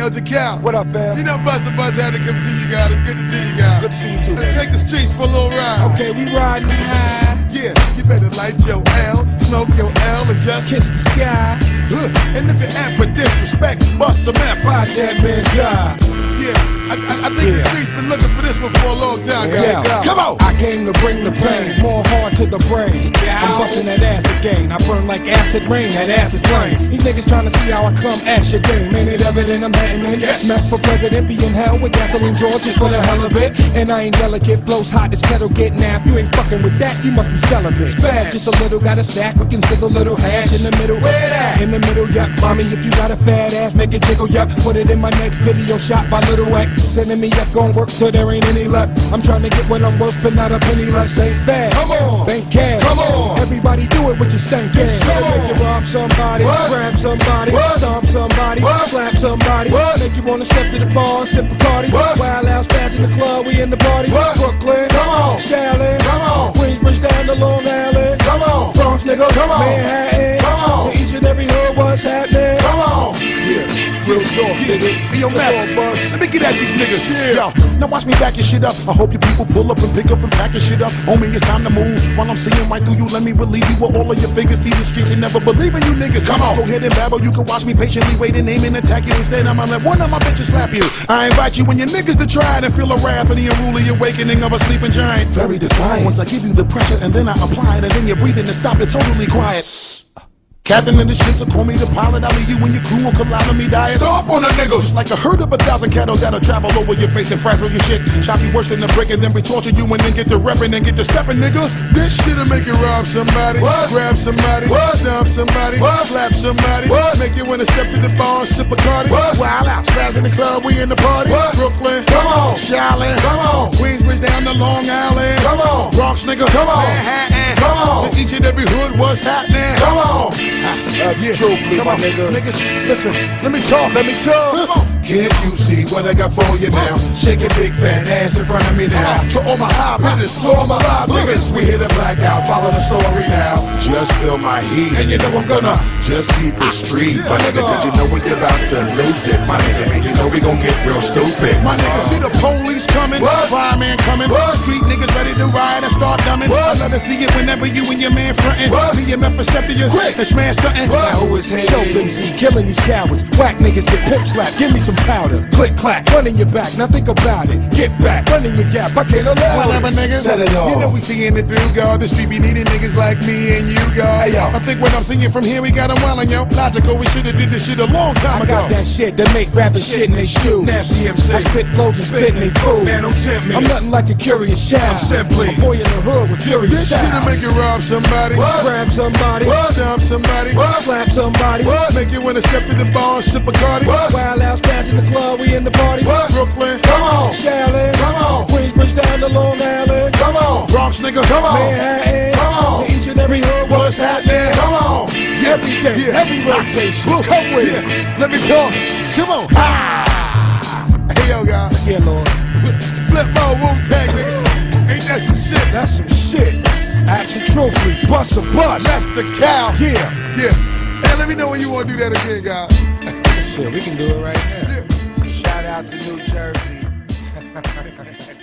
Yo, Jacal. What up, fam? You know Buzz had to come see you guys. It's good to see you guys. Good to see you too, Let's man. take the streets for a little ride. Okay, we riding high. Yeah, you better light your L, smoke your L, and just Kiss the sky. And if you're at for disrespect, bust some F. Fight that man die. Yeah, I think the streets been looking for this one for a long time, guys. Yeah. Come on. I came to bring the pain, more hard to the brain. I'm busting that ass again. I burn like acid rain, that acid flame. These niggas trying to see how I come ash your game. Ain't it evident I'm heading in? Yes. Mess for president, be in hell with gasoline George just for the hell of it. And I ain't delicate, flows hot, this kettle get napped. You ain't fucking with that, you must be celibate. Bad, just a little, got a sack, we can sizzle a little hash in the middle. Where that? In the middle, yup. Mommy, if you got a fat ass, make it jiggle, yup. Put it in my next video shot by Little X. Sending me up, gon' work till there ain't any left. I'm trying to get what I'm worth and not a penny less. Ain't fast. Come on. Bank cash. Come on. Everybody do it with your stank ass. Make you rob somebody, grab somebody, stomp somebody, slap somebody. Make you wanna step to the bar, sip a party. Wild out, spaz in the club, we in the party. Brooklyn, Come on. Shaolin, Come on. Queensbridge down to Long Island. Come on. Bronx, nigga, Come on. Manhattan. Come on. To each and every hood, what's happening? Come on. Yeah, real talk, nigga. See your Come mess. on, boss. Let me get at these niggas. Yeah. Yo, now watch me back your shit up. I hope you people pull up and pick up and pack your shit up. Homie, it's time to move. While I'm seeing right through you, let me relieve you with all of your figures. See the streets and never believe in you niggas. Come on. Go ahead and babble. You can watch me patiently wait and aim and attack you. Instead, I'ma let one of my bitches slap you. I invite you and your niggas to try it and feel the wrath of the unruly awakening of a sleeping giant. Very defiant. Once I give you the pressure and then I apply it and then you're breathing and stop it totally quiet. Captain in the ship, so call me the pilot. I'll leave you and your crew will collide on me diet. Stop on a nigga, just like a herd of 1,000 cattle that'll travel over your face and frazzle your shit. Chop you worse than a brick and then we torture you and then get to reppin' and get to steppin', nigga. This shit'll make you rob somebody, grab somebody, stomp somebody, slap somebody, make you wanna step to the bar and sip a Cardi. Wild out, spaz in the club, we in the party. Brooklyn, come on, Shaolin, come on, Queensbridge down to Long Island, come on, Bronx, nigga, come on, Manhattan, come on, to each and every hood, what's happening? Come on. Truthfully, Come my on, nigga. niggas, listen, let me talk. Let me talk. Can't you see what I got for you now? Shake your big fat ass in front of me now. To all my high hitters, to all my live niggas, we hit a blackout, follow the story now. Just feel my heat, and you know I'm gonna just keep it street, my nigga, cause you know when you're about to lose it, my nigga, and you know we gon' get real stupid. My nigga, see the police coming, fireman coming, street niggas ready to ride and start dumbing. I love to see it whenever you and your man frontin'. Me and Memphis step to your and smash something. Now who is here? Yo, MC, killing these cowards. Whack niggas get pimp slapped. Give me some powder. Click clack, run in your back. Now think about it. Get back, run in your gap. I can't allow Whatever, it. niggas. Set it off. You know we seeing it through, God. The street be needing niggas like me and you, God. Hey, yo. I think when I'm singing from here, we got them wildin', yo. Logical, we shoulda did this shit a long time I ago. got that shit that make rappers shit in they shoes. Nasty MC. I spit flows and spit in they food. Man, don't tempt me. I'm nothing like a curious child. I'm simply a boy in the hood with furious This shit'll make you rob somebody, grab somebody, stomp somebody, slap somebody, make you wanna step to the bar and sip a Cardi. wild out, spaz in the club, we in the party. Brooklyn, come on, Shaolin, come on, Queensbridge down to Long Island, come on, Bronx nigga, come on, Manhattan, come on, to each and every hood, what's happening? come on, Every day, every rotation, come with it. Let me talk, come on. Hey yo, guys, Yeah, Lord, flip mode, Wu-Tang, nigga. Ain't that some shit? that's some shit. Absolutely, bust a bust. Left the cow. Yeah, Yeah. Hey, let me know when you want to do that again, guys. shit, we can do it right now. Yeah. Shout out to New Jersey.